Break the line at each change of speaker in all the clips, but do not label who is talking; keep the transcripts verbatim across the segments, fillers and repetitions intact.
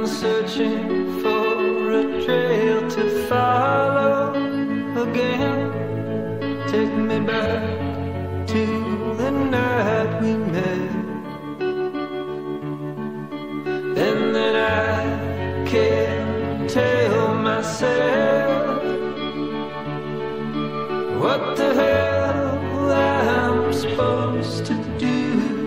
been searching for a trail to follow again. Take me back to the night we met, and then I can't tell myself what the hell I'm supposed to do.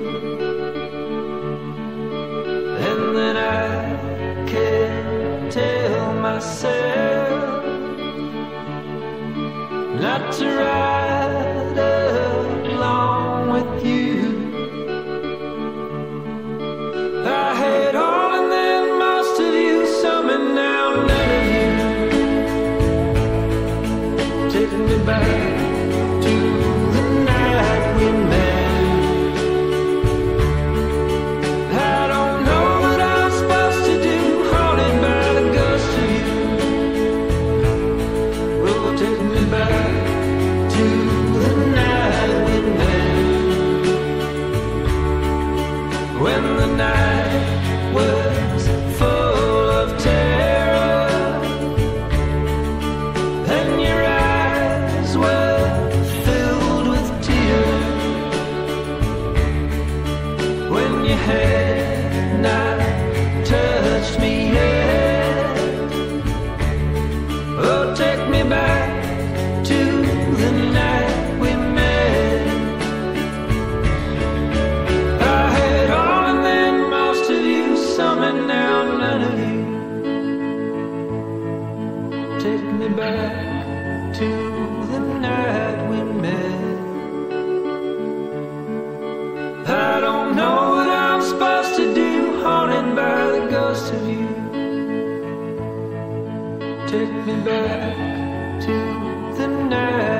And then I can't tell myself not to ride along with you. I had all and then most of you, some and now none of you. Take me back to the night we met. I don't know what I'm supposed to do, haunted by the ghost of you. Oh, take me back to the night we met, when the night was full of terror and your eyes were filled with tears, when you had not touched me yet. Oh, take me back to the night we met. I had all and then most of you, some and now none of you. Take me back to the night we met. I don't know what I'm supposed to do, haunted by the ghost of you. Take me back to the night